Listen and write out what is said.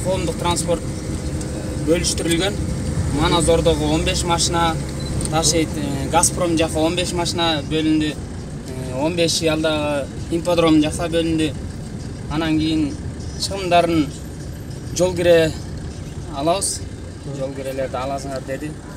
коомдук транспорт бөлүштүрүлгөн. Мана Зордогу 15 машина ташыйт, Газпром жака 15 машина бөлүндү. 15 алдагы ипподром жакка бөлүндү. Анан кийин чыгымдарын жол кире алабыз. Жол кирелерди аласыңар деди.